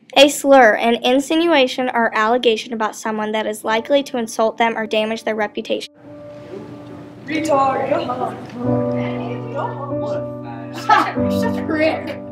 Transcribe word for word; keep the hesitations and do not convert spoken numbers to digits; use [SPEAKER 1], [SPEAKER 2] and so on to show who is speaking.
[SPEAKER 1] A slur, an insinuation or allegation about someone that is likely to insult them or damage their reputation.
[SPEAKER 2] Retard, go home. Go home. What a fag. You're such a prick.